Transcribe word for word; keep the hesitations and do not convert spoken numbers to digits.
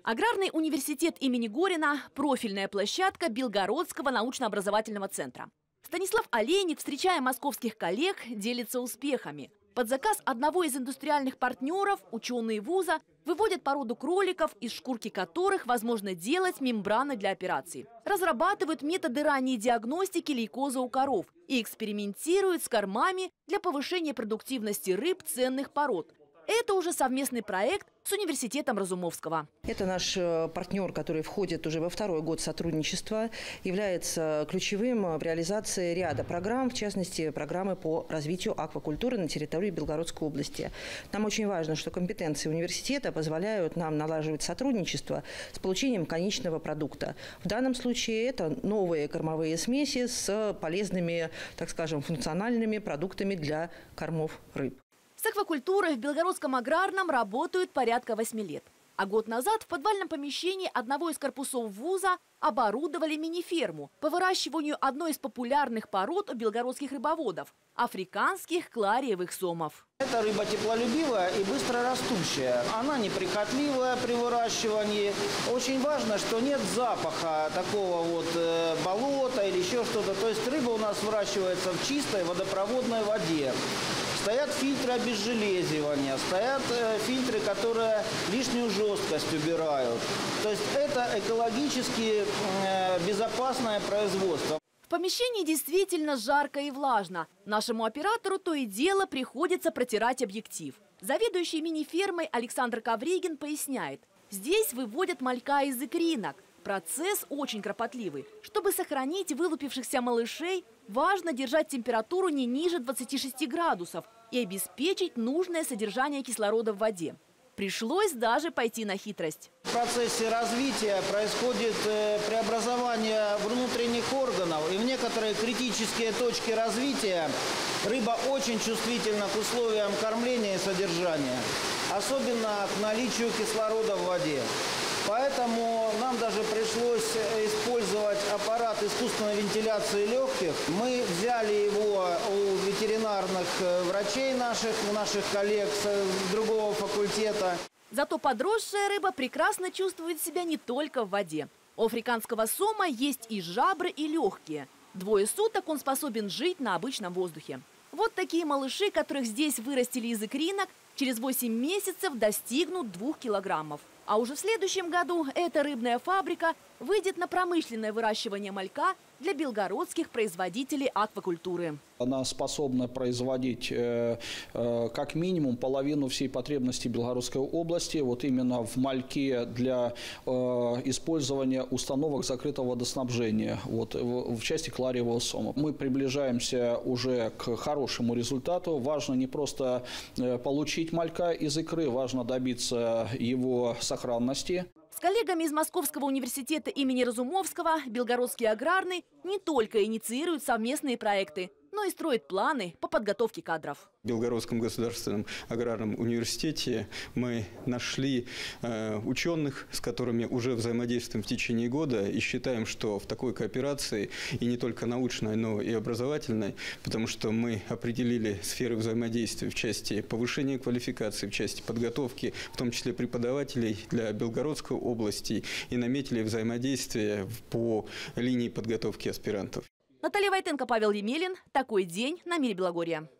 Аграрный университет имени Горина – профильная площадка Белгородского научно-образовательного центра. Станислав Олейник, встречая московских коллег, делится успехами. Под заказ одного из индустриальных партнеров ученые вуза выводят породу кроликов, из шкурки которых возможно делать мембраны для операций. Разрабатывают методы ранней диагностики лейкоза у коров и экспериментируют с кормами для повышения продуктивности рыб ценных пород. Это уже совместный проект с университетом Разумовского. Это наш партнер, который входит уже во второй год сотрудничества, является ключевым в реализации ряда программ, в частности, программы по развитию аквакультуры на территории Белгородской области. Нам очень важно, что компетенции университета позволяют нам налаживать сотрудничество с получением конечного продукта. В данном случае это новые кормовые смеси с полезными, так скажем, функциональными продуктами для кормов рыб. С аквакультурой в Белгородском аграрном работают порядка восьми лет. А год назад в подвальном помещении одного из корпусов вуза оборудовали мини-ферму по выращиванию одной из популярных пород у белгородских рыбоводов – африканских клариевых сомов. Это рыба теплолюбивая и быстрорастущая. Она неприхотливая при выращивании. Очень важно, что нет запаха такого вот э, болота или еще что-то. То есть рыба у нас выращивается в чистой водопроводной воде. Стоят фильтры обезжелезивания, стоят э, фильтры, которые лишнюю жесткость убирают. То есть это экологически э, безопасное производство. В помещении действительно жарко и влажно. Нашему оператору то и дело приходится протирать объектив. Заведующий мини-фермой Александр Ковригин поясняет. Здесь выводят малька из икринок. Процесс очень кропотливый. Чтобы сохранить вылупившихся малышей, важно держать температуру не ниже двадцати шести градусов и обеспечить нужное содержание кислорода в воде. Пришлось даже пойти на хитрость. В процессе развития происходит преобразование внутренних органов, и в некоторые критические точки развития рыба очень чувствительна к условиям кормления и содержания, особенно к наличию кислорода в воде. Поэтому нам даже пришлось использовать аппарат искусственной вентиляции легких. Мы взяли его у ветеринарных врачей наших, у наших коллег с другого факультета. Зато подросшая рыба прекрасно чувствует себя не только в воде. У африканского сома есть и жабры, и легкие. Двое суток он способен жить на обычном воздухе. Вот такие малыши, которых здесь вырастили из икринок, через восемь месяцев достигнут двух килограммов. А уже в следующем году эта рыбная фабрика выйдет на промышленное выращивание малька для белгородских производителей аквакультуры. Она способна производить э, э, как минимум половину всей потребности Белгородской области, вот именно в мальке для э, использования установок закрытого водоснабжения, вот, в, в части клариевого сома. Мы приближаемся уже к хорошему результату. Важно не просто э, получить малька из икры, важно добиться его сохранности. С коллегами из Московского университета имени Разумовского Белгородский аграрный не только инициирует совместные проекты, но и строит планы по подготовке кадров. В Белгородском государственном аграрном университете мы нашли э, ученых, с которыми уже взаимодействуем в течение года, и считаем, что в такой кооперации, и не только научной, но и образовательной, потому что мы определили сферы взаимодействия в части повышения квалификации, в части подготовки, в том числе преподавателей для Белгородской области, и наметили взаимодействие по линии подготовки аспирантов. Наталья Войтенко, Павел Емелин. Такой день на Мире Белогорья.